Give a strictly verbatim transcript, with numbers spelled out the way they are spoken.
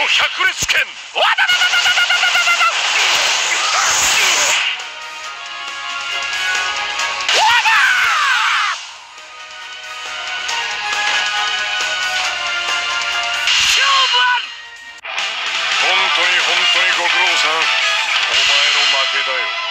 百裂拳。わだだだだだだだだだ本当に本当にご苦労さん。お前の負けだよ。